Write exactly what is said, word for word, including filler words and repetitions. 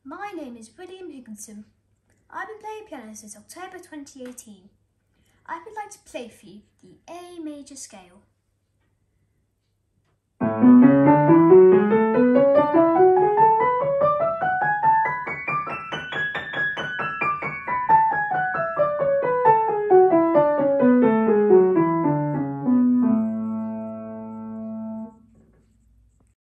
My name is William Higginson. I've been playing piano since October twenty eighteen. I would like to play for you the A major scale.